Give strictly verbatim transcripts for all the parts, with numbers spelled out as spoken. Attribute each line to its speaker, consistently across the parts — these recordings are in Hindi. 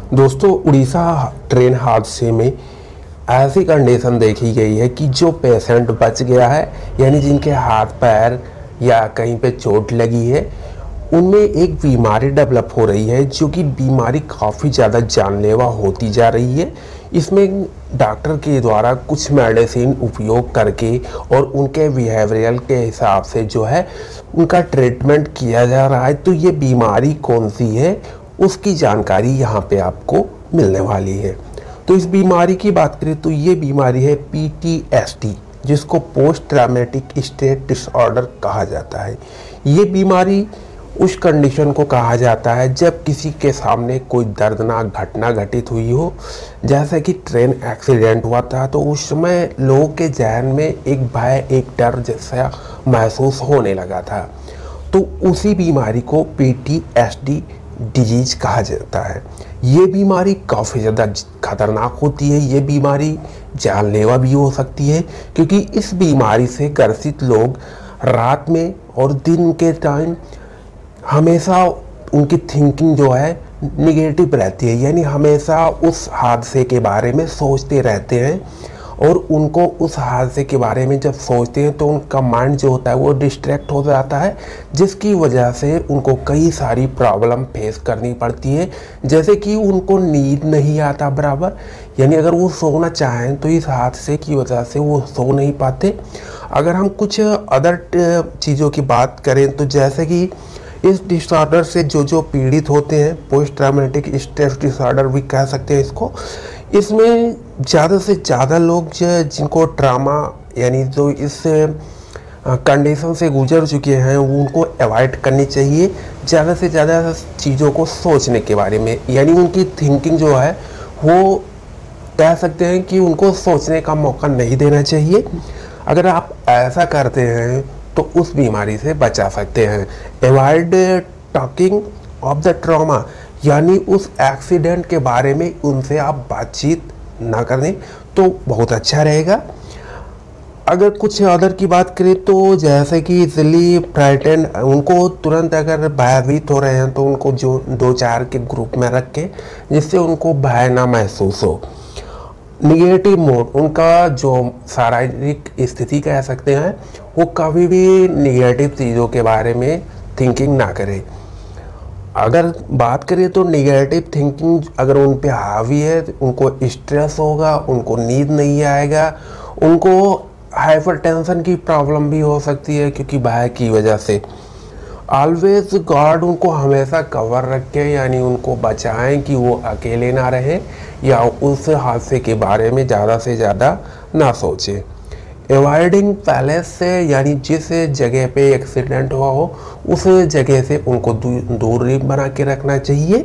Speaker 1: दोस्तों, उड़ीसा ट्रेन हादसे में ऐसी कंडीशन देखी गई है कि जो पेशेंट बच गया है, यानी जिनके हाथ पैर या कहीं पे चोट लगी है, उनमें एक बीमारी डेवलप हो रही है जो कि बीमारी काफ़ी ज़्यादा जानलेवा होती जा रही है। इसमें डॉक्टर के द्वारा कुछ मेडिसिन उपयोग करके और उनके बिहेवियरल के हिसाब से जो है उनका ट्रीटमेंट किया जा रहा है। तो ये बीमारी कौन सी है उसकी जानकारी यहाँ पे आपको मिलने वाली है। तो इस बीमारी की बात करें तो ये बीमारी है पी टी एस डी, जिसको पोस्ट ट्रॉमेटिक स्ट्रेस डिसऑर्डर कहा जाता है। ये बीमारी उस कंडीशन को कहा जाता है जब किसी के सामने कोई दर्दनाक घटना घटित हुई हो, जैसे कि ट्रेन एक्सीडेंट हुआ था, तो उस समय लोगों के जहन में एक भय, एक डर जैसा महसूस होने लगा था। तो उसी बीमारी को P T S D disease कहा जाता है। ये बीमारी काफ़ी ज़्यादा खतरनाक होती है। ये बीमारी जानलेवा भी हो सकती है, क्योंकि इस बीमारी से ग्रसित लोग रात में और दिन के टाइम हमेशा उनकी थिंकिंग जो है निगेटिव रहती है, यानी हमेशा उस हादसे के बारे में सोचते रहते हैं। और उनको उस हादसे के बारे में जब सोचते हैं तो उनका माइंड जो होता है वो डिस्ट्रैक्ट हो जाता है, जिसकी वजह से उनको कई सारी प्रॉब्लम फेस करनी पड़ती है। जैसे कि उनको नींद नहीं आता बराबर, यानी अगर वो सोना चाहें तो इस हादसे की वजह से वो सो नहीं पाते। अगर हम कुछ अदर चीज़ों की बात करें तो जैसे कि इस डिसऑर्डर से जो जो पीड़ित होते हैं, पोस्ट ट्रॉमेटिक स्ट्रेस डिसऑर्डर भी कह सकते हैं इसको, इसमें ज़्यादा से ज़्यादा लोग जिनको ट्रामा यानी जो इस कंडीशन से गुजर चुके हैं उनको अवॉइड करनी चाहिए। ज़्यादा से ज़्यादा चीज़ों को सोचने के बारे में, यानी उनकी थिंकिंग जो है वो कह सकते हैं कि उनको सोचने का मौका नहीं देना चाहिए। अगर आप ऐसा करते हैं तो उस बीमारी से बचा सकते हैं। Avoid talking of the trauma, यानी उस एक्सीडेंट के बारे में उनसे आप बातचीत ना करें तो बहुत अच्छा रहेगा। अगर कुछ अदर की बात करें तो जैसे कि इजली फ्राइटेंड, उनको तुरंत अगर भयभीत हो रहे हैं तो उनको जो दो चार के ग्रुप में रख के, जिससे उनको भय ना महसूस हो। निगेटिव मोड, उनका जो शारीरिक स्थिति कह सकते हैं, वो कभी भी निगेटिव चीज़ों के बारे में थिंकिंग ना करें। अगर बात करें तो निगेटिव थिंकिंग अगर उन पे हावी है तो उनको स्ट्रेस होगा, उनको नींद नहीं आएगा, उनको हाइपरटेंशन की प्रॉब्लम भी हो सकती है क्योंकि भय की वजह से। ऑलवेज गार्ड, उनको हमेशा कवर रखें, यानी उनको बचाएं कि वो अकेले ना रहें या उस हादसे के बारे में ज़्यादा से ज़्यादा ना सोचें। एवॉइडिंग पैलेस से, यानी जिस जगह पे एक्सीडेंट हुआ हो उस जगह से उनको दूरी बना के रखना चाहिए।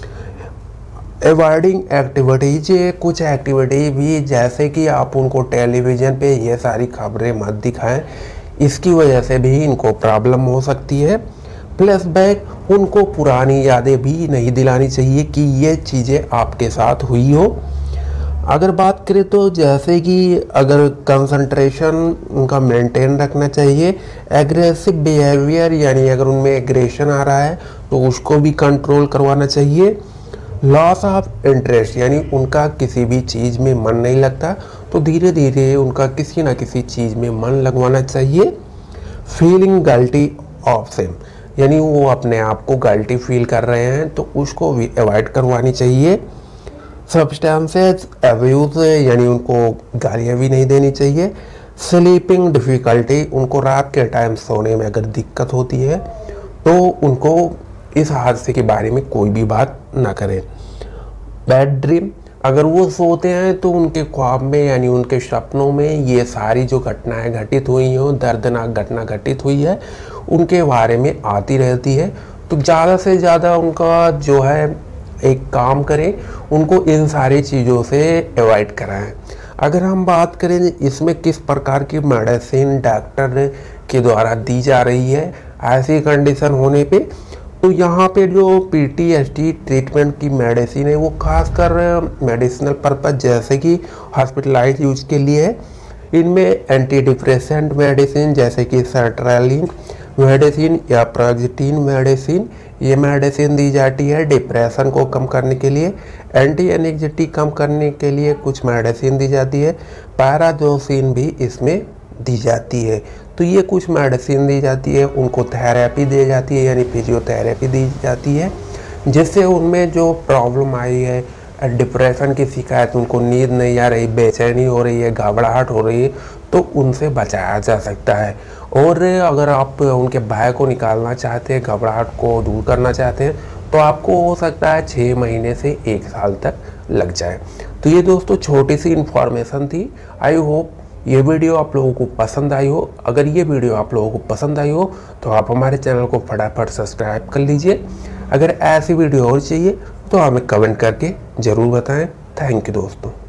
Speaker 1: एवॉइडिंग एक्टिविटीज, कुछ एक्टिविटी भी जैसे कि आप उनको टेलीविज़न पे ये सारी खबरें मत दिखाएं, इसकी वजह से भी इनको प्रॉब्लम हो सकती है। फ्लैशबैक, उनको पुरानी यादें भी नहीं दिलानी चाहिए कि ये चीज़ें आपके साथ हुई हो। अगर बात करें तो जैसे कि अगर कंसंट्रेशन उनका मेंटेन रखना चाहिए। एग्रेसिव बिहेवियर, यानी अगर उनमें एग्रेशन आ रहा है तो उसको भी कंट्रोल करवाना चाहिए। लॉस ऑफ इंटरेस्ट, यानी उनका किसी भी चीज़ में मन नहीं लगता तो धीरे धीरे उनका किसी ना किसी चीज़ में मन लगवाना चाहिए। फीलिंग गिल्टी ऑफ सेम, यानी वो अपने आप को गिल्टी फील कर रहे हैं तो उसको भी अवॉइड करवानी चाहिए। सब्सटेंसेस अब्यूज, यानी उनको गालियाँ भी नहीं देनी चाहिए। स्लीपिंग डिफ़िकल्टी, उनको रात के टाइम सोने में अगर दिक्कत होती है तो उनको इस हादसे के बारे में कोई भी बात ना करें। बैड ड्रीम, अगर वो सोते हैं तो उनके ख्वाब में, यानी उनके सपनों में ये सारी जो घटनाएं घटित हुई हों, दर्दनाक घटना घटित हुई है, उनके बारे में आती रहती है। तो ज़्यादा से ज़्यादा उनका जो है एक काम करें, उनको इन सारी चीज़ों से अवॉइड कराएं। अगर हम बात करें इसमें किस प्रकार की मेडिसिन डॉक्टर के द्वारा दी जा रही है ऐसी कंडीशन होने पे, तो यहाँ पे जो P T S D treatment की मेडिसिन है वो खासकर मेडिसिनल पर्पज जैसे कि हॉस्पिटलाइज यूज के लिए है। इनमें एंटी डिप्रेसेंट मेडिसिन जैसे कि सर्ट्रेलिन, मेडिसिन या प्रोजेस्टिन मेडिसिन, ये मेडिसिन दी जाती है डिप्रेशन को कम करने के लिए। एंटी एंग्जाइटी कम करने के लिए कुछ मेडिसिन दी जाती है। पैराडोसिन भी इसमें दी जाती है। तो ये कुछ मेडिसिन दी जाती है, उनको थेरेपी दी जाती है यानी फिजियोथेरेपी दी जाती है, जिससे उनमें जो प्रॉब्लम आई है, डिप्रेशन की शिकायत, उनको नींद नहीं आ रही, बेचैनी हो रही है, घबराहट हो रही है, तो उनसे बचाया जा सकता है। और अगर आप उनके भय को निकालना चाहते हैं, घबराहट को दूर करना चाहते हैं, तो आपको हो सकता है छः महीने से एक साल तक लग जाए। तो ये दोस्तों छोटी सी इन्फॉर्मेशन थी। आई होप ये वीडियो आप लोगों को पसंद आई हो। अगर ये वीडियो आप लोगों को पसंद आई हो तो आप हमारे चैनल को फटाफट सब्सक्राइब कर लीजिए। अगर ऐसी वीडियो और चाहिए तो हमें कमेंट करके ज़रूर बताएं। थैंक यू दोस्तों।